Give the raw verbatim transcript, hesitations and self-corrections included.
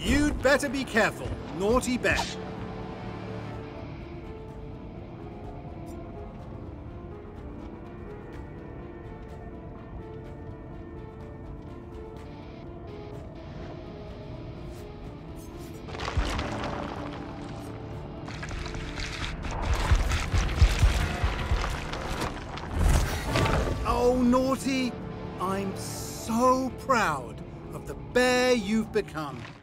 You'd better be careful, naughty bear. Oh, Naughty, I'm so proud of the bear you've become.